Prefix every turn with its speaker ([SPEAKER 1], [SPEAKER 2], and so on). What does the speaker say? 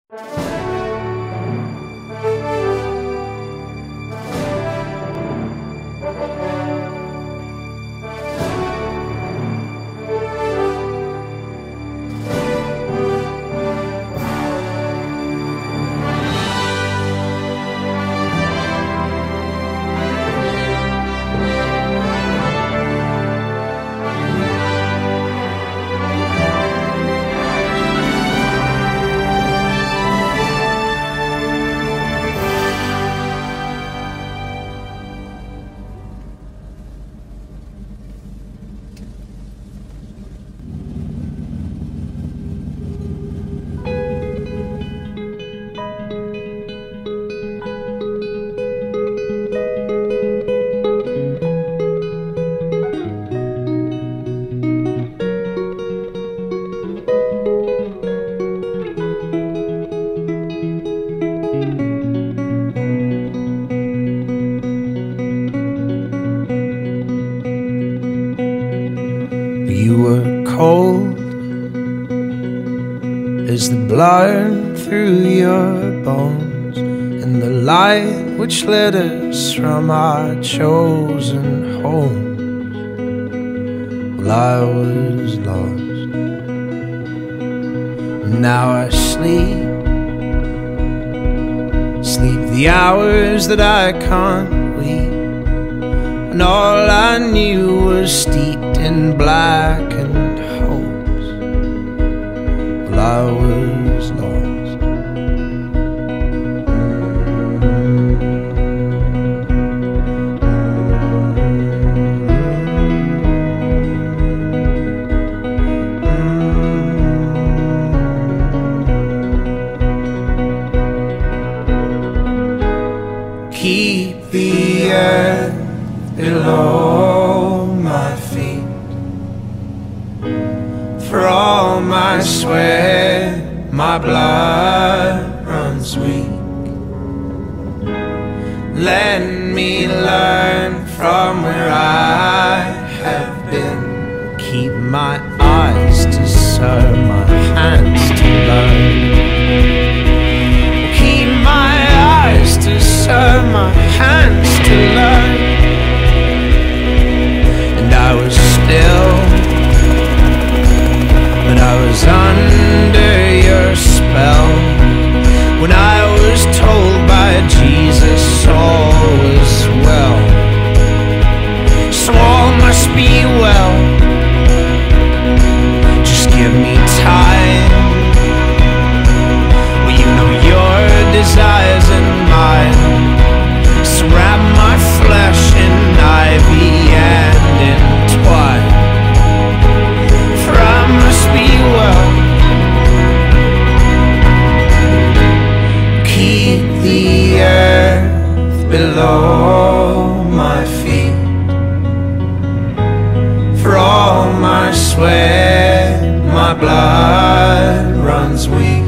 [SPEAKER 1] You were cold as the blood through your bones, and the light which led us from our chosen home. Well, I was lost, now I sleep the hours that I can't weep, and all I knew was steeped in blackened hopes. Well, I was lost. Keep the earth below my feet, for all my sweat, my blood runs weak. Let me learn from where I have been. Keep my eyes to serve, my hands to learn. Keep my eyes to serve, my hands to learn. And I was still, but I was under your spell, when I was told by Jesus all was well. So all must be well, just give me time. Well, you know your desires and mine, so wrap my flesh in ivy and entwine. For I must be well. Keep the earth below my feet, for all my sweat, my blood runs weak.